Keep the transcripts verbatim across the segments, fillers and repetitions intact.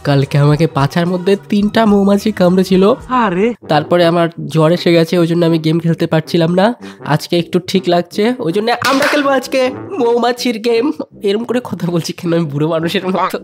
কালকে আমাকে পাছার মধ্যে তিনটা মৌমাছি কামড়েছিল। আরে তারপরে আমার জ্বর এসে গেছে, ওই জন্য আমি গেম খেলতে পারছিলাম না। আজকে একটু ঠিক লাগছে, ওই জন্য আমরা খেলবো আজকে মৌমাছির গেম। এরকম করে কথা বলছি কেন, আমি বুড়ো মানুষের মতো।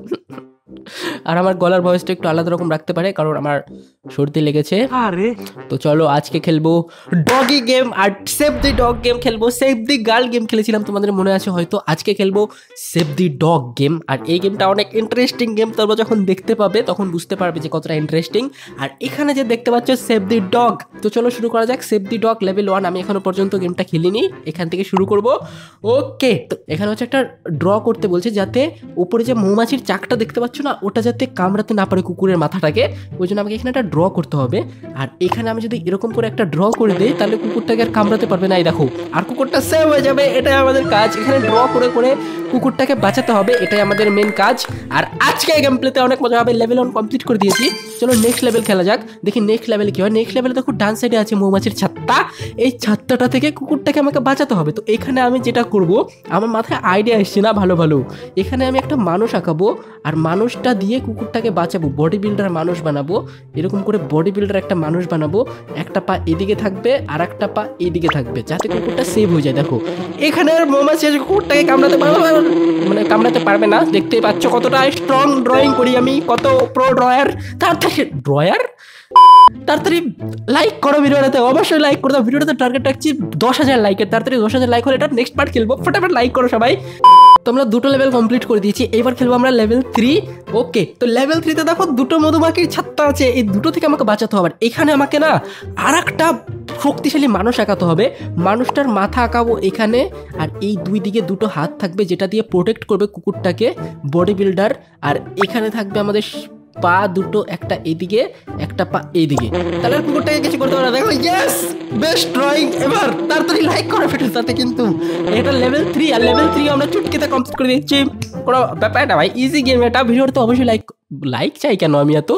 আর আমার গলার ভয়েসটা একটু আলাদা রকম রাখতে পারে, কারণ আমার সর্দি লেগেছে। আরে তো চলো আজকে খেলবো ডগি গেম আর সেভ দি ডগ গেম খেলবো। সেভ দি গার্ল গেম খেলেছিলাম, তোমাদের মনে আছে হয়তো। আজকে খেলবো সেভ দি ডগ গেম। আর এই গেমটা অনেক ইন্টারেস্টিং গেম, তোমরা যখন দেখতে পাবে তখন বুঝতে পারবে যে কতটা ইন্টারেস্টিং। আর এখানে যে দেখতে পাচ্ছ সেভ দি ডগ, তো চলো শুরু করা যাক। Save the dog level one, আমি এখনো পর্যন্ত গেমটা খেলিনি, এখান থেকে শুরু করব। ওকে, তো এখানে হচ্ছে একটা ড্র করতে বলছে, যাতে উপরে যে মৌমাছির চাকটা দেখতে পাচ্ছ না, ওটা যাতে কামড়াতে না পারে কুকুরের মাথাটাকে, ওই জন্য আমাকে এখানে একটা ড্র করতে হবে। আর এখানে আমি যদি এরকম করে একটা ড্র করে দিই, তাহলে কুকুরটাকে আর কামড়াতে পারবে না। এই দেখো, আর কুকুরটা সেভ হয়ে যাবে। এটাই আমাদের কাজ, এখানে ড্র করে করে কুকুরটাকে বাঁচাতে হবে, এটাই আমাদের মেন কাজ। আর আজকে এই গেম প্লেতে অনেক মজা হবে। লেভেল ওয়ান কমপ্লিট করে দিয়েছি, চলো নেক্সট লেভেল খেলা যাক। দেখি নেক্সট লেভেলে কি হয়। নেক্সট লেভেলে দেখো ডান সাইডে আছে মৌমাছির ছাত্তা, এই ছাত্তাটা থেকে কুকুরটাকে আমাকে বাঁচাতে হবে। তো এখানে আমি যেটা করব, আমার মাথায় আইডিয়া এসছে না ভালো ভালো, এখানে আমি একটা মানুষ আঁকাবো, আর মানুষটা দিয়ে কুকুরটাকে বাঁচাবো। বডি বিল্ডার মানুষ বানাবো, এরকম করে বডি বিল্ডার একটা মানুষ বানাবো। একটা পা এদিকে থাকবে আর একটা পা এইদিকে থাকবে, যাতে কুকুরটা সেভ হয়ে যায়। দেখো এখানে মৌমাছি কুকুরটাকে কামড়াতে পারবে মানে কামড়াতে পারবে না। দেখতেই পাচ্ছ কতটা স্ট্রং ড্রয়িং করি আমি, কত প্রো ড্রয়ার। তাড়াতাড়ি ড্রয়ার তাড়াতাড়ি লাইক করো ভিডিওটাতে, অবশ্যই লাইক করে দাও। ভিডিওটাতে টার্গেট রাখছি দশ হাজার লাইকের, তাড়াতাড়ি দশ হাজার লাইক হলে এটা নেক্সট পার্ট খেলবো। ফটাফট লাইক করো সবাই। তো আমরা দুটো লেভেল কমপ্লিট করে দিয়েছি, এবার খেলবো আমরা লেভেল থ্রি। ওকে, তো লেভেল থ্রিতে দেখো দুটো মধুমাখির ছাত্তা আছে, এই দুটো থেকে আমাকে বাঁচাতে হবে। এখানে আমাকে না আর একটা শক্তিশালী মানুষ আঁকাতে হবে। মানুষটার মাথা আঁকাবো এখানে, আর এই দুই দিকে দুটো হাত থাকবে যেটা দিয়ে প্রোটেক্ট করবে কুকুরটাকে, বডি বিল্ডার। আর এখানে থাকবে আমাদের পা দুটো, একটা এদিকে একটা পা এইদিকে, তাহলে কুকুরটাকে কিছু করতে পারে না। দেখো ইয়েস, বেস্ট ড্রয়িং। এবার তাড়াতাড়ি লাইক করো ভিডিওর সাথে, কিন্তু এটা লেভেল থ্রি, আর লেভেল থ্রি আমরা চুটকিতে কমপ্লিট করে দিচ্ছি। কোনো ব্যাপার না ভাই, ইজি গেম এটা। ভিডিওটা তো অবশ্যই লাইক লাইক চাই কেন, আমি এত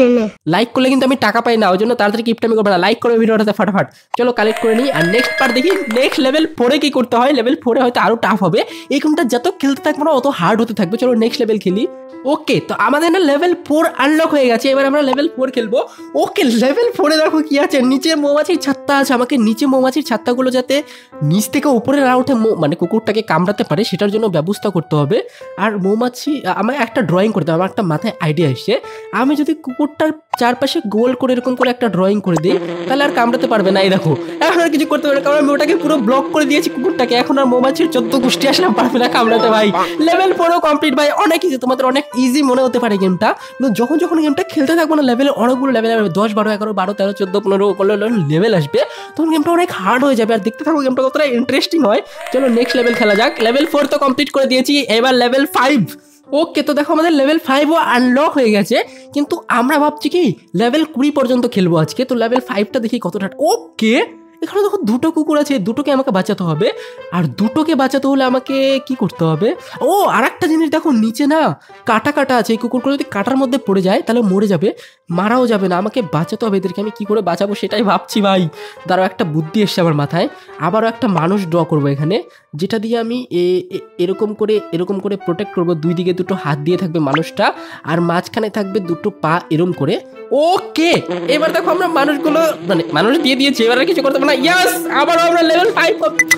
লাইক করলে কিন্তু আমি টাকা পাই না, ওই জন্য তাড়াতাড়ি কিপটামি করবে না, লাইক করে ভিডিওটাতে ফাটাফাট। চলো কালেক্ট করে নিই, আর নেক্সট পার্ট দেখি নেক্সট লেভেল ফোরে কি করতে হয়। লেভেল ফোরে হয়তো আরো টাফ হবে, এই গেমটা যত খেলতে থাকবো না অত হার্ড হতে থাকবে। চলো নেক্সট লেভেল খেলি। ওকে, তো আমাদের না লেভেল ফোর আনলক হয়ে গেছে, এবার আমরা লেভেল ফোর খেলবো। ওকে, লেভেল ফোরে দেখো কি আছে, নিচে মৌমাছির ছাত্তা আছে। আমাকে নিচে মৌমাছির ছাত্তাগুলো যাতে নিচ থেকে উপরে না উঠে মানে কুকুরটাকে কামড়াতে পারে, সেটার জন্য ব্যবস্থা করতে হবে। আর মৌমাছি আমার একটা ড্রয়িং করতে হবে, আমার একটা মাথায় আইডিয়া এসছে। আমি যদি কুকুরটার চারপাশে গোল করে এরকম করে একটা ড্রয়িং করে দিই, তাহলে আর কামড়াতে পারবে না। এই দেখো, এখন আর কিছু করতে পারবে না, কারণ আমি ওটাকে পুরো ব্লক করে দিয়েছি কুকুরটাকে। এখন আর মৌমাছির চোদ্দ গোষ্ঠী আসলে পারবে না কামড়াতে। ভাই লেভেল ফোরও কমপ্লিট ভাই, অনেক ইজি। তোমাদের অনেক ইজি মনে হতে পারে গেমটা, কিন্তু যখন যখন গেমটা খেলতে থাকবো না, লেভেলে অনেকগুলো লেভেল আসবে, দশ বারো এগারো বারো তেরো চোদ্দ পনেরো লেভেল আসবে, তখন গেমটা অনেক হার্ড হয়ে যাবে। আর দেখতে থাকবো গেমটা কতটা ইন্টারেস্টিং হয়। চলো নেক্সট লেভেল খেলা যাক। লেভেল ফোর তো কমপ্লিট করে দিয়েছি, এবার লেভেল ফাইভ। ওকে, তো দেখো আমাদের লেভেল ফাইভও আনলক হয়ে গেছে, কিন্তু আমরা ভাবছি কি লেভেল কুড়ি পর্যন্ত খেলবো আজকে। তো লেভেল ফাইভটা দেখি কতটা। ওকে, এখানে দেখো দুটো কুকুর আছে, দুটোকে আমাকে বাঁচাতে হবে। আর দুটোকে বাঁচাতে হলে আমাকে কি করতে হবে, ও আর একটা জিনিস দেখো, নিচে না কাটা কাটা আছে। এই কুকুরগুলো যদি কাটার মধ্যে পড়ে যায় তাহলে মরে যাবে, মারাও যাবে না। আমাকে বাঁচাতে হবে এদেরকে, আমি কি করে বাঁচাবো সেটাই ভাবছি ভাই। দাঁড়াও, একটা বুদ্ধি এসছে আমার মাথায়। আবারও একটা মানুষ ড্র করবো এখানে, যেটা দিয়ে আমি এরকম করে এরকম করে প্রোটেক্ট করবো। দুই দিকে দুটো হাত দিয়ে থাকবে মানুষটা, আর মাঝখানে থাকবে দুটো পা এরম করে। ওকে, এবার দেখো আমরা মানুষগুলো মানে মানুষ দিয়ে দিয়েছি, এবার আর কিছু করতে পারবো না। ইয়েস, আবারও আমরা লেভেল ফাইভ।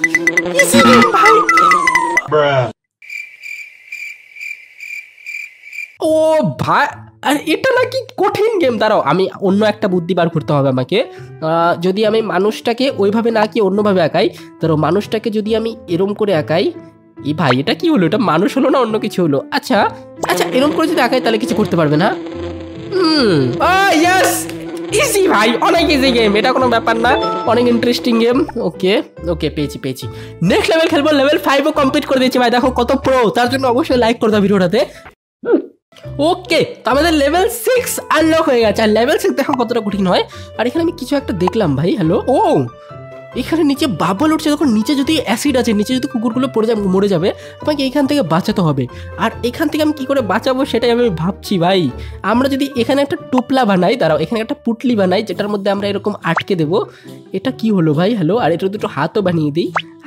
ভাই ও ভাই, আর এটা নাকি কঠিন গেম। দাঁড়াও, আমি অন্য একটা বুদ্ধি বার করতে হবে আমাকে। যদি আমি মানুষটাকে ওইভাবে না কি অন্যভাবে আঁকাই, ধরো মানুষটাকে যদি আমি এরম করে আঁকাই, এই ভাই এটা কি হলো, এটা মানুষ হলো না অন্য কিছু হলো। আচ্ছা আচ্ছা, এরম করে যদি আঁকাই তাহলে কিছু করতে পারবে না। হুম, ইয়েস, ইজি ভাই, অনেক ইজি গেম, এটা কোনো ব্যাপার না, অনেক ইন্টারেস্টিং গেম। ওকে ওকে, পেয়েছি পেয়েছি। নেক্সট লেভেল খেলবো, লেভেল ফাইভও কমপ্লিট করে দিয়েছি ভাই। দেখো কত প্রো, তার জন্য অবশ্যই লাইক করে দাও ভিডিওটাতে। ওকে, তো আমাদের লেভেল সিক্স আনলক হয়ে গেছে। আর লেভেল সিক্স দেখো কতটা কঠিন হয়। আর এখানে আমি কিছু একটা দেখলাম ভাই, হ্যালো, ও এখানে নিচে বাবল উঠছে। দেখো নিচে যদি অ্যাসিড আছে, নিচে যদি কুকুরগুলো পড়ে যাবে মরে যাবে, আমাকে এইখান থেকে বাঁচাতে হবে। আর এখান থেকে আমি কি করে বাঁচাবো সেটাই আমি ভাবছি ভাই। আমরা যদি এখানে একটা টুপলা বানাই, দাঁড়াও এখানে একটা পুটলি বানাই, যেটার মধ্যে আমরা এরকম আটকে দেবো। এটা কি হলো ভাই, হ্যালো, আর এটা দুটো হাতও বানিয়ে দিই।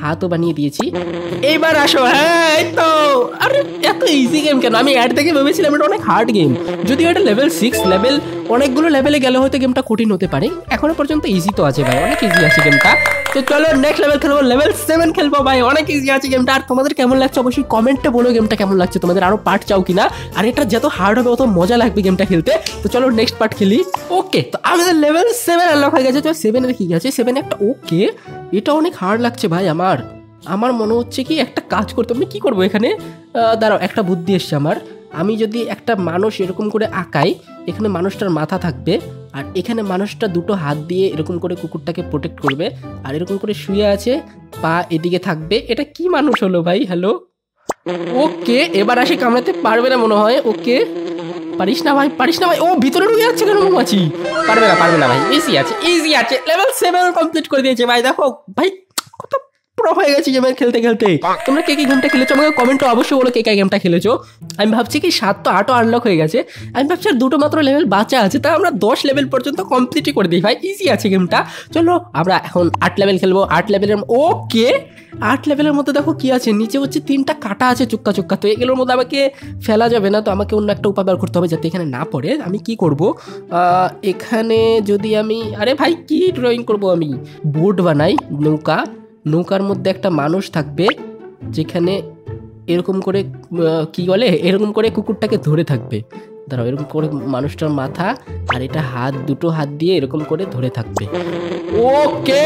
হাতও বানিয়ে দিয়েছি। এইবার আসো। হ্যাঁ এই তো। আরে এত ইজি গেম কেন? আমি অ্যাড থেকে ভেবেছিলাম এটা অনেক হার্ড গেম, যদিও এটা লেভেল সিক্স লেভেল, অনেকগুলো লেভেলে গেলে হয়তো গেমটা কঠিন হতে পারে। এখনো পর্যন্ত ইজি তো আছে ভাই, অনেক ইজি আছে গেমটা। তো চলো নেক্সট লেভেল খেলবো, লেভেল সেভেন খেলবো ভাই, অনেক ইজি আছে গেমটা। আর তোমাদের কেমন লাগছে অবশ্যই কমেন্টে বলো গেমটা কেমন লাগছে, তোমাদের আরো পার্ট চাও কিনা। আর এটা যত হার্ড হবে অত মজা লাগবে গেমটা খেলতে। তো চলো নেক্সট পার্ট খেলি। ওকে, তো আমাদের লেভেল সেভেন আনলক হয়ে গেছে। তো সেভেনের কি আছে? সেভেন একটা ওকে, এটা অনেক হার্ড লাগছে ভাই আমার। আমার মনে হচ্ছে কি একটা কাজ করতে হবে। কি করবো এখানে? দাঁড়াও, একটা বুদ্ধি এসছে আমার। আমি যদি একটা মানুষ এরকম করে আঁকাই, এখানে মানুষটার মাথা থাকবে, আর এখানে মানুষটা দুটো হাত দিয়ে এরকম করে কুকুরটাকে প্রোটেক্ট করবে, আর এরকম করে শুয়ে আছে, পা এদিকে থাকবে। এটা কি মানুষ হলো ভাই? হ্যালো, ওকে, এবার আসি। কামড়াতে পারবে না মনে হয়। ওকে, পারিস না ভাই, পারিস না ভাই। ও ভিতরে ঢুকে যাচ্ছে কেন মৌমাছি? পারবে না, পারবে না ভাই। ইজি আছে, ইজি আছে। লেভেল সেভেন কমপ্লিট করে দিয়েছে ভাই। দেখো ভাই কত প্রো হয়ে গেছে গেমের খেলতে খেলতে। তোমরা কে কি গেমটা খেলেছো আমাকে কমেন্টে অবশ্যই বলো কে কে গেমটা খেলেছো। আমি ভাবছি কি সাত তো আটও আনলক হয়ে গেছে, আমি ভাবছি আর দুটো মাত্র লেভেল বাঁচা আছে, তা আমরা দশ লেভেল পর্যন্ত কমপ্লিটই করে দিই ভাই। ইজি আছে গেমটা। চলো আমরা এখন আট লেভেল খেলবো। আট লেভেলের ওকে, আট লেভেলের মধ্যে দেখো কি আছে, নিচে হচ্ছে তিনটা কাটা আছে চুক্কা চুক্কা। তো এগুলোর মধ্যে আমাকে ফেলা যাবে না, তো আমাকে অন্য একটা উপায় বার করতে হবে যাতে এখানে না পড়ে। আমি কি করব, এখানে যদি আমি, আরে ভাই কি ড্রয়িং করব আমি, বোট বানাই, নৌকা, নৌকার মধ্যে একটা মানুষ থাকবে, যেখানে এরকম করে কি বলে, এরকম করে কুকুরটাকে ধরে থাকবে। দাঁড়াও, এরকম করে মানুষটার মাথা আর এটা হাত, দুটো হাত দিয়ে এরকম করে ধরে থাকবে। ওকে,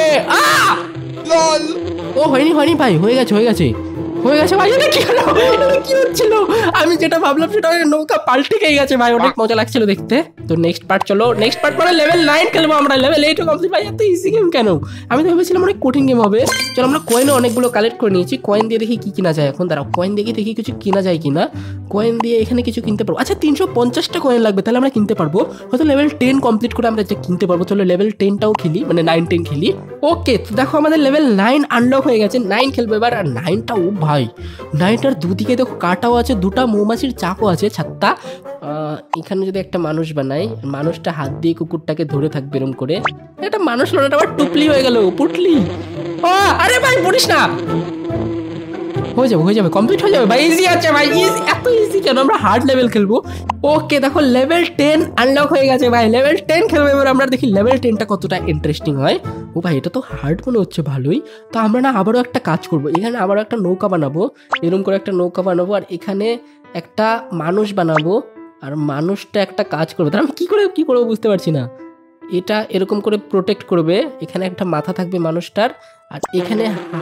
ও হয়নি হয়নি ভাই, হয়ে গেছে হয়ে গেছে হয়ে গেছে ভাই। এটা কি হলো? এটা কি হচ্ছিল? আমি যেটা ভাবলাম সেটা নৌকা পাল্টে গিয়ে গেছে ভাই, অনেক মজা লাগছিল দেখতে। তো নেক্সট পার্ট চলো, নেক্সট পার্ট মানে লেভেল নাইন খেলবো আমরা। লেভেল এইট কমপ্লিট ভাই। এত ইজি গেম কেন? আমি তো ভেবেছিলাম অনেক কঠিন গেম হবে। চলো আমরা কয়েনও অনেকগুলো কালেক্ট করে নিয়েছি। কয়েন দিয়ে দেখি কি কিনা যায় এখন। দাঁড়াও, কয়েন দেখি দেখি কিছু কিনা যায় কিনা। কয়েন দিয়ে এখানে কিছু কিনতে পারবো। আচ্ছা, তিনশো পঞ্চাশটা কয়েন লাগবে, তাহলে আমরা কিনতে পারবো। হয়তো লেভেল টেন কমপ্লিট করে আমরা এটা কিনতে পারবো। চলো লেভেল টেনটাও খেলি, মানে নাইন টেন খেলি। ওকে, তো দেখো আমাদের লেভেল নাইন আনলক হয়ে গেছে। নাইন খেলবো এবার। আর নাইনটা, ও ভাই, নাইনটার দুদিকে দেখো কাটাও আছে, দুটা মৌমাছির চাকও আছে, ছাত্তা। এখানে যদি একটা মানুষ বানাই, মানুষটা হাত দিয়ে কুকুরটাকে ধরে থাকবে এরকম করে। একটা মানুষ হলো, আবার টুপলি হয়ে গেল, পুটলি। আরে ভাই পড়িস না, হয়ে যাবে হয়ে যাবে কমপ্লিট হয়ে যাবে ভাই। ইজি আছে ভাই, ইজি। এত ইজি কেন? আমরা হার্ড লেভেল খেলবো। ওকে, দেখো লেভেল টেন আনলক হয়ে গেছে ভাই। লেভেল টেন খেলবো এবার আমরা, দেখি লেভেল টেনটা কতটা ইন্টারেস্টিং হয়। ও ভাই, এটা তো হার্ড মনে হচ্ছে ভালোই। তো আমরা না আবারও একটা কাজ করবো, এখানে আবারও একটা নৌকা বানাবো, এরকম করে একটা নৌকা বানাবো, আর এখানে একটা মানুষ বানাবো, আর মানুষটা একটা কাজ করবে। তাহলে আমি কি করে কি করবো বুঝতে পারছি না। এটা এরকম করে প্রোটেক্ট করবে, এখানে একটা মাথা থাকবে মানুষটার, আর এখানে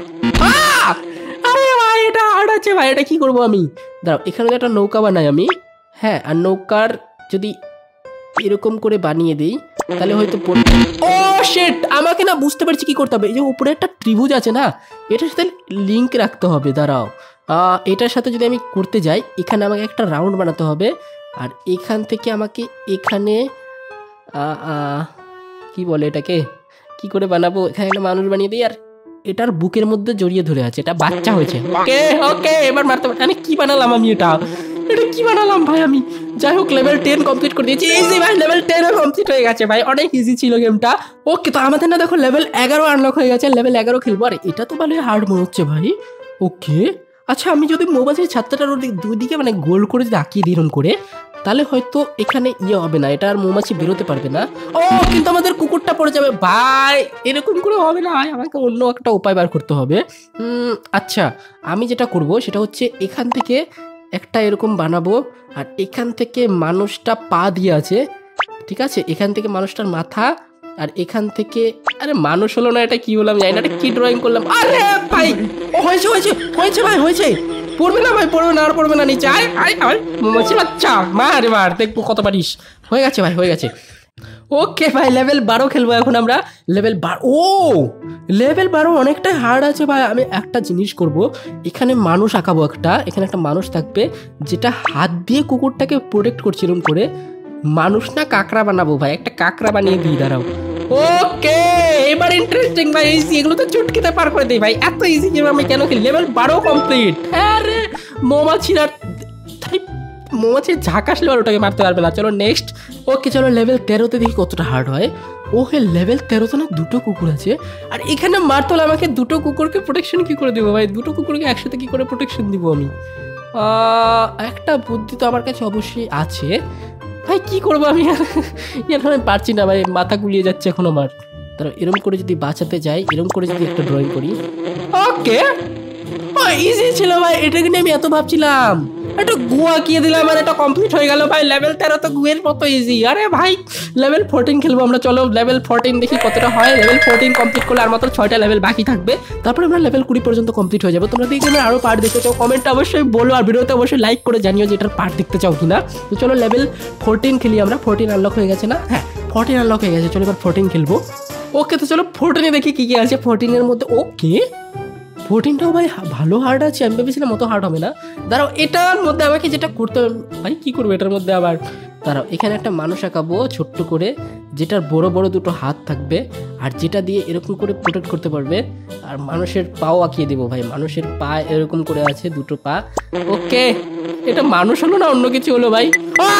এটা হার্ড আছে ভাই। এটা কি করবো আমি? দাঁড়াও, এখানে একটা নৌকা বানাই আমি। হ্যাঁ, আর নৌকার যদি এরকম করে বানিয়ে দিই তাহলে হয়তো, ও শিট, আমাকে না বুঝতে পারছি কি করতে হবে। এই যে উপরে একটা ত্রিভুজ আছে না, এটার সাথে লিঙ্ক রাখতে হবে। দাঁড়াও, এটার সাথে যদি আমি করতে যাই, এখানে আমাকে একটা রাউন্ড বানাতে হবে, আর এখান থেকে আমাকে এখানে কি বলে এটাকে, কি করে বানাবো, এখানে একটা মানুষ বানিয়ে দিই, আর এটার বুকের মধ্যে জড়িয়ে ধরে আছে, এটা বাচ্চা হয়েছে। ওকে ওকে, এবার মারতে পারছি। আমি কি বানালাম আমি? এটা এটা কি বানালাম ভাই আমি? যাই হোক, লেভেল টেন কমপ্লিট করে দিয়েছি। ইজি ভাই, লেভেল টেন কমপ্লিট হয়ে গেছে ভাই, অনেক ইজি ছিল গেমটা। ওকে, তো আমাদের না দেখো লেভেল এগারো আনলক হয়ে গেছে। লেভেল এগারো খেলবো। আর এটা তো ভালোই হার্ড মনে হচ্ছে ভাই। ওকে, আচ্ছা, আমি যদি মৌমাছির ছাত্রটার দুদিকে মানে গোল করে যদি আঁকিয়ে দিই এরকম করে, তাহলে হয়তো এখানে ইয়ে হবে না, এটা আর মৌমাছি বেরোতে পারবে না। ও কিন্তু আমাদের কুকুরটা পড়ে যাবে ভাই, এরকম করে হবে না ভাই, আমাকে অন্য একটা উপায় বার করতে হবে। আচ্ছা, আমি যেটা করব সেটা হচ্ছে এখান থেকে একটা এরকম বানাবো, আর এখান থেকে মানুষটা পা দিয়ে আছে, ঠিক আছে, এখান থেকে মানুষটার মাথা, আর এখান থেকে, আরে মানুষ হলো না, এটা কি হলো আমি জানি না, এটা কি ড্রয়িং করলাম। আরে ভাই, ও হয়েছে হয়েছে হয়েছে ভাই, হয়েছে। পড়বে না ভাই, পড়বে না, আর পড়বে না নিচে। আয় আয় আয় মৌমাছি বাচ্চা, মার মার, দেখবো কত পারিস। হয়ে গেছে ভাই, হয়ে গেছে। ওকে ভাই, লেভেল বারো খেলবো এখন আমরা। লেভেল বারো, ও লেভেল বারো অনেকটাই হার্ড আছে ভাই। আমি একটা জিনিস করব, এখানে মানুষ আঁকাবো একটা, এখানে একটা মানুষ থাকবে যেটা হাত দিয়ে কুকুরটাকে প্রোটেক্ট করছে এরকম করে। মানুষ না কাঁকড়া বানাবো ভাই, একটা কাঁকড়া বানিয়ে দিই, দাঁড়াও। ওকে, এবার ইন্টারেস্টিং ভাই, ইজি, এগুলো তো চুটকিতে পার করে দিই ভাই। এত ইজি গেম আমি কেন খেলি? লেভেল বারো কমপ্লিট। আরে মৌমাছির আর মৌমাছির ঝাঁক আসলে আর ওটাকে মারতে পারবে না। চলো নেক্সট। ওকে চলো লেভেল তেরোতে দেখি কতটা হার্ড হয়। ওকে লেভেল তেরোতে না দুটো কুকুর আছে, আর এখানে মারতে হলে আমাকে দুটো কুকুরকে প্রোটেকশন কি করে দেবো ভাই? দুটো কুকুরকে একসাথে কি করে প্রোটেকশন দিব আমি? একটা বুদ্ধি তো আমার কাছে অবশ্যই আছে ভাই, কি করবো আমি? এখন আমি পারছি না ভাই, মাথা গুলিয়ে যাচ্ছে এখন আমার। তারপর এরকম করে যদি বাঁচাতে যাই, এরকম করে যদি একটা ড্রয়িং করি। ওকে ইজি ছিল ভাই, এটাকে নিয়ে আমি এত ভাবছিলাম। একটা গুয়া কিয়ে দিলাম আর এটা কমপ্লিট হয়ে গেল ভাই। লেভেল তেরো তো গুয়ের মতো ইজি। আরে ভাই লেভেল ফোরটিন খেলবো আমরা, চলো লেভেল ফোরটিন দেখি কতটা হয়। লেভেল ফোরটিন কমপ্লিট করলে আর মাত্র ছয়টা লেভেল বাকি থাকবে, তারপরে আমরা লেভেল কুড়ি পর্যন্ত কমপ্লিট হয়ে যাবো। তোমরা দেখি আরো পার্ট দেখতে চাও কমেন্টে অবশ্যই বলো, আর ভিডিওতে অবশ্যই লাইক করে জানিও যে এটার পার্ট দেখতে চাও কিনা। তো চলো লেভেল ফোরটিন খেলি আমরা। ফোরটিন আনলক হয়ে গেছে না? হ্যাঁ ফোরটিন আনলক হয়ে গেছে, চলো এবার ফোরটিন খেলবো। ওকে তো চলো ফোরটিনে দেখি কি কি আছে ফোরটিনের মধ্যে। ওকে ফোরটিনটাও ভাই ভালো হার্ড আছে, আমি ভেবেছিলাম অত হার্ড হবে না। দাঁড়াও এটার মধ্যে আমাকে যেটা করতে হবে ভাই, কী করবো এটার মধ্যে আবার? দাঁড়াও এখানে একটা মানুষ আঁকাবো ছোট্ট করে, যেটার বড় বড় দুটো হাত থাকবে, আর যেটা দিয়ে এরকম করে প্রোটেক্ট করতে পারবে। আর মানুষের পাও আঁকিয়ে দেবো ভাই, মানুষের পা এরকম করে আছে দুটো পা। ওকে এটা মানুষ হলো না অন্য কিছু হলো ভাই?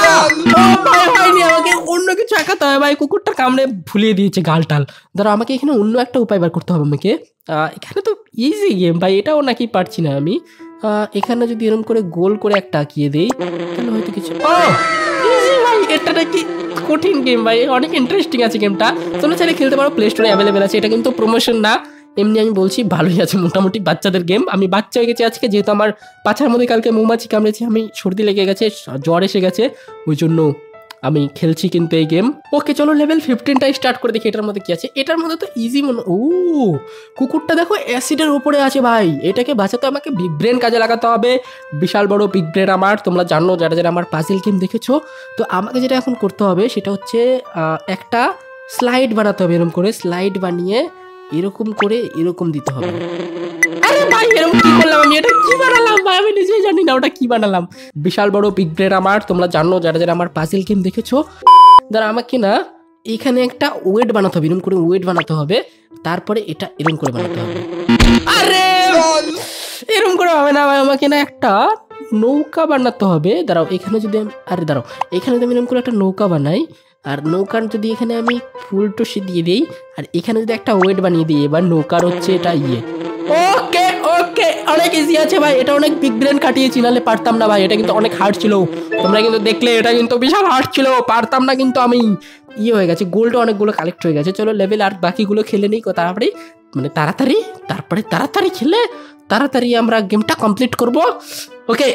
আমাকে অন্য কিছু আঁকাতে হবে ভাই, কুকুরটা কামড়ে ভুলিয়ে দিয়েছে গাল টাল। ধরো আমাকে এখানে অন্য একটা উপায় বার করতে হবে আমাকে। এখানে তো ইজি গেম ভাই, এটাও নাকি পারছি না আমি। এখানে যদি এরকম করে গোল করে একটা আঁকিয়ে দিই তাহলে হয়তো কিছু। ইজি ভাই, এটা নাকি কঠিন গেম ভাই, অনেক ইন্টারেস্টিং আছে গেমটা। তোমরা চাইলে খেলতে পারো, প্লে স্টোরে অ্যাভেলেবেল আছে। এটা কিন্তু প্রমোশন না, এমনি আমি বলছি ভালোই আছে মোটামুটি বাচ্চাদের গেম। আমি বাচ্চা হয়ে গেছি আজকে, যেহেতু আমার পাছার মধ্যে কালকে মৌমাছি কামড়েছে, আমি সর্দি লেগে গেছে, জ্বর এসে গেছে, ওই জন্য আমি খেলছি কিন্তু এই গেম। ওকে চলো লেভেল ফিফটিনটাই স্টার্ট করে দেখি এটার মধ্যে কি আছে। এটার মধ্যে তো ইজি মনে। ও কুকুরটা দেখো অ্যাসিডের উপরে আছে ভাই, এটাকে বাঁচাতে আমাকে বিগ ব্রেন কাজে লাগাতে হবে। বিশাল বড় বিগ ব্রেন আমার, তোমরা জানো যারা যারা আমার পাজিল গেম দেখেছো। তো আমাকে যেটা এখন করতে হবে সেটা হচ্ছে একটা স্লাইড বানাতে হবে, এরকম করে স্লাইড বানিয়ে এরকম করে এরকম দিতে হবে। আরে ভাই এরকম কি করলাম আমি? এটা কি বানালাম ভাই, আমি নিজেই জানি না ওটা কি বানালাম। বিশাল বড় বিগ ব্রেন আমার, তোমরা জানো যারা যারা আমার পাজিল গেম দেখেছো। দাঁড়া আমাকে না এখানে একটা ওয়েট বানাতে হবে, এরকম করে ওয়েট বানাতে হবে, তারপরে এটা এরকম করে বানাতে হবে। আরে এরকম করে হবে না ভাই, আমাকে না একটা নৌকা বানাতে হবে। দাঁড়াও এখানে যদি আমি, আরে দাঁড়াও এখানে যদি আমি এরকম করে একটা নৌকা বানাই, আর নৌকার যদি এখানে আমি ফুল টসি দিয়ে দিই, আর এখানে যদি একটা ওয়েট বানিয়ে দিই, এবার নৌকার হচ্ছে এটা ইয়ে। ওকে ওকে অনেক ইজি আছে ভাই, এটা অনেক বিগ ব্রেন কাটিয়েছি, নাহলে পারতাম না ভাই। এটা কিন্তু অনেক হার্ড ছিল, তোমরা কিন্তু দেখলে এটা কিন্তু বিশাল হার্ড ছিল, পারতাম না কিন্তু আমি। ইয়ে হয়ে গেছে, গোলটা অনেকগুলো কালেক্ট হয়ে গেছে। চলো লেভেল আর বাকিগুলো খেলে নিই তাড়াতাড়ি, মানে তাড়াতাড়ি তারপরে তাড়াতাড়ি খেলে তাড়াতাড়ি আমরা গেমটা কমপ্লিট করব। ওকে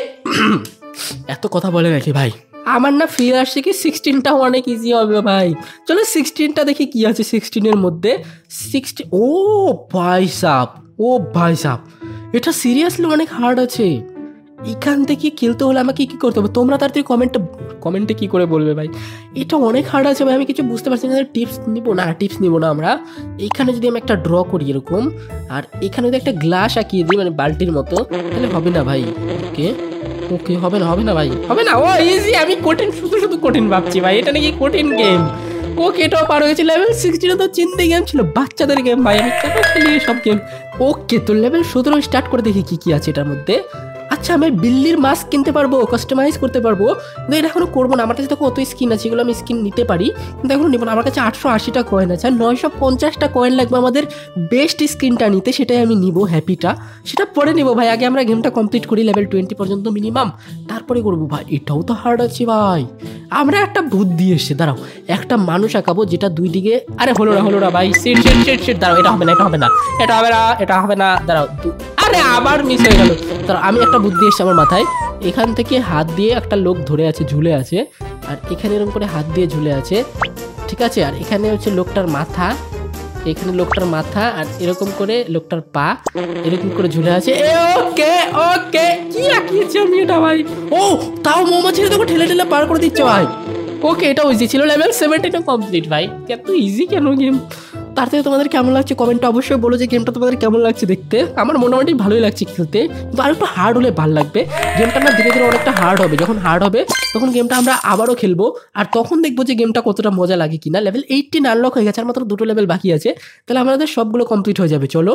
এত কথা বলে নাকি ভাই? আমার না ফিরে আসছে কি সিক্সটিনটাও অনেক ইজি হবে ভাই। চলো সিক্সটিনটা দেখি কি আছে সিক্সটিনের মধ্যে। সিক্সটিন ও ভাই সাপ, ও ভাই সাপ এটা সিরিয়াসলি অনেক হার্ড আছে। এখান থেকে খেলতে হলে আমাকে কী করতে হবে? তোমরা তাড়াতাড়ি কমেন্টে কমেন্টে কী করে বলবে ভাই, এটা অনেক হার্ড আছে ভাই, আমি কিছু বুঝতে পারছি না। টিপস নিব না, টিপস নিব না আমরা। এইখানে যদি আমি একটা ড্র করি এরকম, আর এখানে যদি একটা গ্লাস আঁকিয়ে দিই মানে বালতির মতো, তাহলে হবে না ভাই। ওকে ওকে হবে না হবে না ভাই, হবে না। ও ইজি, আমি কঠিন শুধু শুধু কঠিন ভাবছি ভাই, এটা নাকি কঠিন গেম। ওকে এটাও পার হয়েছে। লেভেল সিক্সটিনে তো চিন্তা গেম ছিল, বাচ্চাদের গেম ভাই, আমি কেন খেলি সব গেম। ওকে তো লেভেল সতেরো স্টার্ট করে দেখি কি কি আছে এটার মধ্যে। আচ্ছা আমি বিল্লির মাস্ক কিনতে পারবো, কাস্টমাইজ করতে পারবো, কিন্তু এটা এখনো করবো না। আমার কাছে দেখো কত স্কিন আছে, এগুলো আমি স্কিন নিতে পারি, কিন্তু এখনো নেবো না। আমার কাছে আটশো আশিটা কয়েন আছে, আর নয়শো পঞ্চাশটা কয়েন লাগবে আমাদের বেস্ট স্কিনটা নিতে, সেটাই আমি নিবো, হ্যাপিটা, সেটা পরে নিবো ভাই। আগে আমরা গেমটা কমপ্লিট করি লেভেল টোয়েন্টি পর্যন্ত মিনিমাম, তারপরে করবো ভাই। এটাও তো হার্ড আছে ভাই। আমরা একটা বুদ্ধি এসছে, দাঁড়াও একটা মানুষ আঁকাবো যেটা দুই দিকে, আরে হলো না হলো না ভাই, সিট সিট সিট সিট দাঁড়াও, এটা হবে না এটা হবে না এটা হবে না এটা হবে না দাঁড়াও, আরে আবার মিস হয়ে গেল। দাঁড়াও আমি একটা বুদ্ধি এসছে আমার মাথায়, এখান থেকে হাত দিয়ে একটা লোক ধরে আছে, ঝুলে আছে, আর এখানে এরকম করে হাত দিয়ে ঝুলে আছে, ঠিক আছে। আর এখানে হচ্ছে লোকটার মাথা, এখানে লোকটার মাথা, আর এরকম করে লোকটার পা এরকম করে ঝুলে আছে। ওকে ওকে কি আঁকিয়েছি আমি এটা ভাই। ও তাও মৌমাছিটা তোকে ঠেলে ঠেলে পার করে দিচ্ছে ভাই। ওকে এটা ইজি ছিল, লেভেল সেভেন্টিনও কমপ্লিট ভাই। এত ইজি কেন গেম? তার থেকে তোমাদের কেমন লাগছে কমেন্টে অবশ্যই বলো যে গেমটা তোমাদের কেমন লাগছে দেখতে। আমার মোটামুটি ভালোই লাগছে খেলতে, কিন্তু আর একটু হার্ড হলে ভালো লাগবে। গেমটা না ধীরে ধীরে অনেকটা হার্ড হবে, যখন হার্ড হবে তখন গেমটা আমরা আবারও খেলবো, আর তখন দেখবো যে গেমটা কতটা মজা লাগে কিনা। লেভেল এইটিন আনলক হয়ে গেছে, আর মাত্র দুটো লেভেল বাকি আছে, তাহলে আমাদের সবগুলো কমপ্লিট হয়ে যাবে। চলো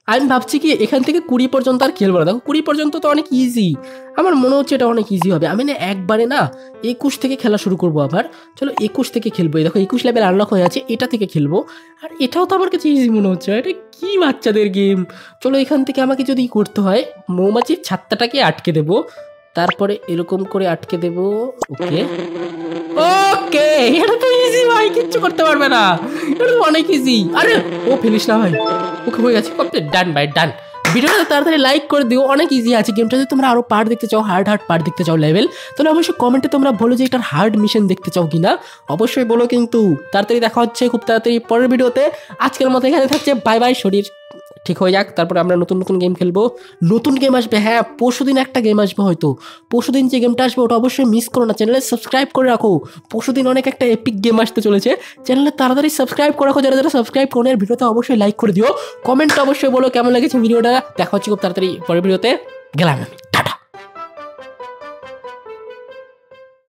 আমি ভাবছি কি এখান থেকে কুড়ি পর্যন্ত আর খেলবো না। দেখো কুড়ি পর্যন্ত তো অনেক ইজি, আমার মনে হচ্ছে এটা অনেক ইজি হবে। আমি না একবারে না একুশ থেকে খেলা শুরু করবো আবার। চলো একুশ থেকে খেলবো। দেখো একুশ লেভেল আনলক হয়ে আছে, এটা থেকে খেলবো। আর এটাও তো আমার কাছে ইজি মনে হচ্ছে, এটা কি বাচ্চাদের গেম। চলো এখান থেকে আমাকে যদি করতে হয় মৌমাছির ছাত্তাটাকে আটকে দেবো, তারপরে এরকম করে আটকে দেবো। ওকে ওকে, এটা তো ইজি ভাই, কিচ্ছু করতে পারবে না, এটা তো অনেক ইজি। আরে ও ফেলিস না ভাই, ওকে হয়ে গেছে কমপ্লিট, ডান ভাই ডান। ভিডিওটা তাড়াতাড়ি লাইক করে দিও, অনেক ইজি আছে গেমটা। যদি তোমরা আরো পার্ট দেখতে চাও, হার্ড হার্ড পার্ট দেখতে চাও লেভেল, তাহলে অবশ্যই কমেন্টে তোমরা বলো যে এটার হার্ড মিশন দেখতে চাও কিনা, অবশ্যই বলো কিন্তু। তাড়াতাড়ি দেখা হচ্ছে খুব তাড়াতাড়ি পরের ভিডিওতে। আজকের মতো এখানে থাকছে, বাই বাই। শরীর ঠিক হয়ে যাক, তারপরে আমরা নতুন নতুন গেম খেলবো, নতুন গেম আসবে। হ্যাঁ পরশুদিন একটা গেম আসবে হয়তো, পরশুদিন যে গেমটা আসবে ওটা অবশ্যই মিস করো না, চ্যানেলে সাবস্ক্রাইব করে রাখো। পরশুদিন অনেক একটা এপিক গেম আসতে চলেছে, চ্যানেলে তাড়াতাড়ি সাবস্ক্রাইব করে রাখো। যারা যারা সাবস্ক্রাইব করে ভিডিওতে অবশ্যই লাইক করে দিও, কমেন্ট অবশ্যই বলো কেমন লেগেছে ভিডিওটা। দেখা হচ্ছে খুব তাড়াতাড়ি পরের ভিডিওতে, গেলাম আমি।